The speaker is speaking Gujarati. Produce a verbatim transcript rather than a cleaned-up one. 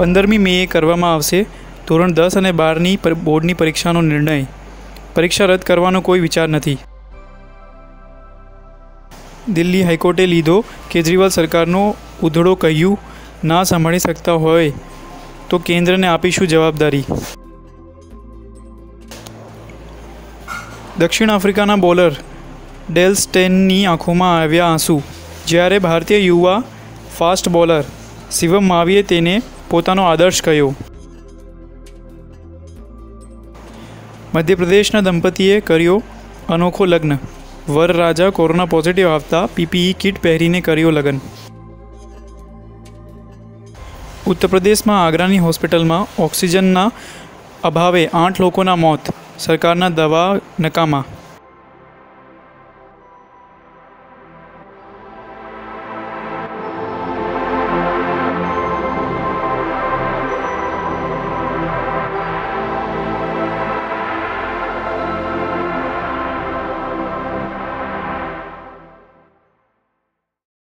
પંદરમી મેએ કરવામાં આવશે ધોરણ દસ અને બારની બોર્ડની પરીક્ષાનો નિર્ણય. પરીક્ષા રદ કરવાનો કોઈ વિચાર નથી. દિલ્હી હાઈકોર્ટે લીધો કેજરીવાલ સરકારનો ઉધડો, કહ્યું ના સંભાળી શકતા હોય તો કેન્દ્રને આપીશું જવાબદારી. દક્ષિણ આફ્રિકાના બોલર ડેલ સ્ટેનની આંખોમાં આવ્યા આંસુ, જ્યારે ભારતીય યુવા ફાસ્ટ બોલર શિવમ માવીએ તેને પોતાનો આદર્શ કહ્યો. મધ્યપ્રદેશના દંપતીએ કર્યો અનોખો લગ્ન. વરરાજા કોરોના પોઝિટિવ આવતા પીપીઈ કિટ પહેરીને કર્યો લગ્ન. ઉત્તર પ્રદેશમાં આગ્રાની હોસ્પિટલમાં ઓક્સિજનના અભાવે આઠ લોકોના મોત, સરકારના દવા નકામા.